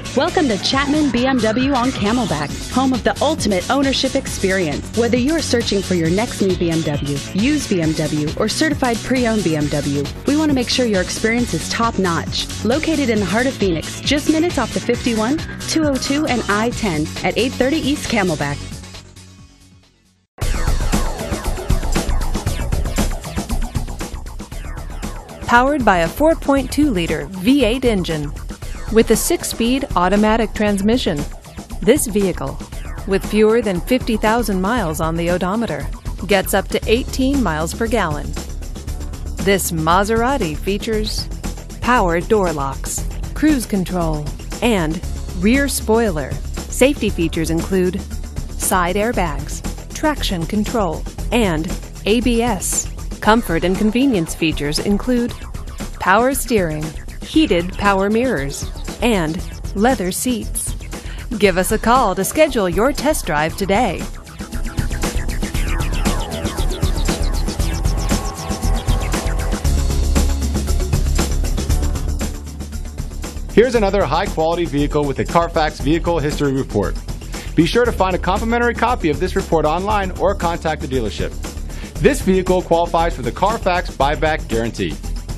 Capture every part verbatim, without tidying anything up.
Welcome to Chapman B M W on Camelback, home of the ultimate ownership experience. Whether you're searching for your next new B M W, used B M W, or certified pre-owned B M W, we want to make sure your experience is top-notch. Located in the heart of Phoenix, just minutes off the fifty-one, two oh two, and I ten at eight thirty East Camelback. Powered by a four point two liter V eight engine with a six-speed automatic transmission. This vehicle, with fewer than fifty thousand miles on the odometer, gets up to eighteen miles per gallon. This Maserati features power door locks, cruise control, and rear spoiler. Safety features include side airbags, traction control, and A B S. Comfort and convenience features include power steering, heated power mirrors, and leather seats. Give us a call to schedule your test drive today. Here's another high-quality vehicle with a Carfax Vehicle History Report. Be sure to find a complimentary copy of this report online or contact the dealership. This vehicle qualifies for the Carfax Buyback Guarantee.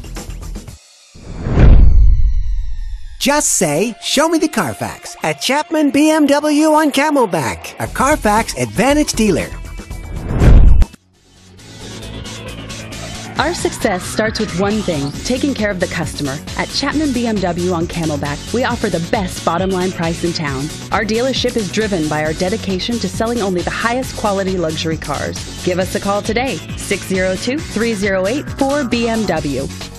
Just say, "Show me the Carfax" at Chapman B M W on Camelback, a Carfax Advantage dealer. Our success starts with one thing, taking care of the customer. At Chapman B M W on Camelback, we offer the best bottom line price in town. Our dealership is driven by our dedication to selling only the highest quality luxury cars. Give us a call today, six oh two, three oh eight, four B M W.